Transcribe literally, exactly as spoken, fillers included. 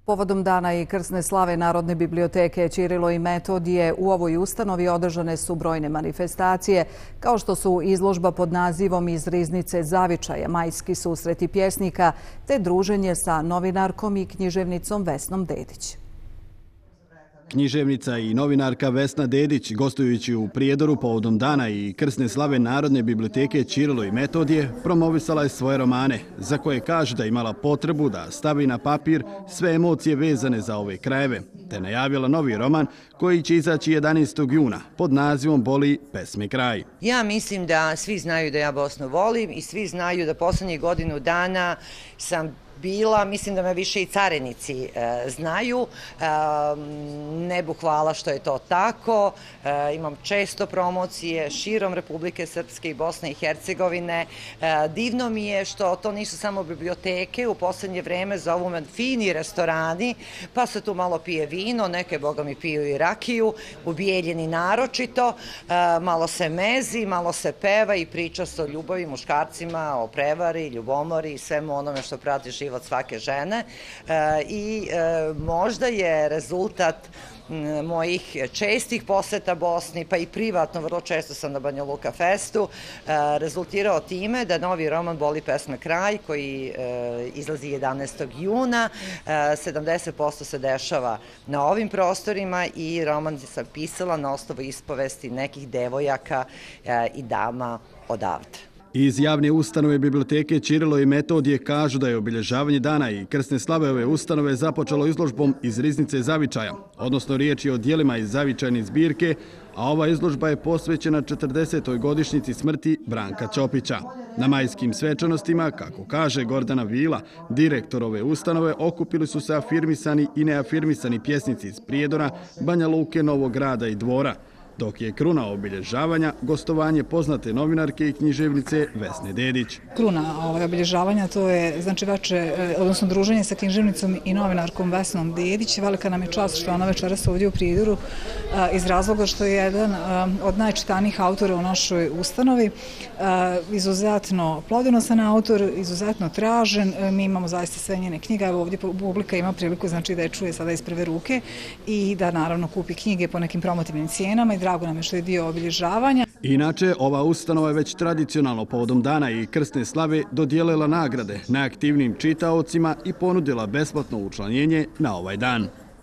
Povodom dana i krsne slave Narodne biblioteke Ćirilo i Metodije u ovoj ustanovi održane su brojne manifestacije, kao što su izložba pod nazivom Iz riznice zavičaja, majski susreti pjesnika, te druženje sa novinarkom i književnicom Vesnom Dedić. Književnica i novinarka Vesna Dedić, gostujući u Prijedoru povodom dana i krsne slave Narodne biblioteke Ćirilo i Metodije, promovisala je svoje romane, za koje kaže da je imala potrebu da stavi na papir sve emocije vezane za ove krajeve, te najavila novi roman koji će izaći jedanaestog juna pod nazivom Boli pesme kraj. Ja mislim da svi znaju da ja Bosnu volim i svi znaju da poslednjih godinu dana sam bila, mislim da me više i carenici e, znaju. E, nebu hvala što je to tako. E, imam često promocije širom Republike Srpske i Bosne i Hercegovine. E, divno mi je što to nisu samo biblioteke, u poslednje vreme zovu me fini restorani, pa se tu malo pije vino, neke boga mi piju i rakiju, u Bijeljini naročito, e, malo se mezi, malo se peva i priča se o ljubavi, muškarcima, o prevari, ljubomori i svemu onome što prati život od svake žene i možda je rezultat mojih čestih poseta Bosni, pa i privatno, vrlo često sam na Banja Luka festu, rezultirao time da novi roman Boli pesme kraj, koji izlazi jedanaestog juna, sedamdeset posto se dešava na ovim prostorima i roman sam pisala na osnovu ispovesti nekih devojaka i dama odavde. Iz javne ustanove biblioteke Ćirilo i Metodije kažu da je obilježavanje dana i krsne slave ove ustanove započelo izložbom Iz riznice zavičaja, odnosno riječ je o dijelima iz zavičajne zbirke, a ova izložba je posvećena četrdesetoj godišnjici smrti Branka Ćopića. Na majskim svečanostima, kako kaže Gordana Vila, direktor ove ustanove, okupili su se afirmisani i neafirmisani pjesnici iz Prijedora, Banja Luke, Novog Grada i Dvora, dok je kruna obilježavanja gostovanje poznate novinarke i književnice Vesne Dedić. Kruna ovaj, obilježavanja to je znači veče, odnosno druženje sa književnicom i novinarkom Vesnom Dedić. Velika nam je čast što ona večeras ovdje u Prijedoru iz razloga što je jedan od najčitanijih autora u našoj ustanovi. Izuzetno plodonosan autor, izuzetno tražen. Mi imamo zaista sve njene knjige. Evo ovdje publika ima priliku znači, da je čuje sada iz prve ruke i da naravno kupi knjige po nekim promotivnim cijenama i drago nam je što je dio obilježavanja. Inače, ova ustanova je već tradicionalno povodom dana i krsne slave dodijelila nagrade najaktivnijim čitaocima i ponudila besplatno učlanjenje na ovaj dan.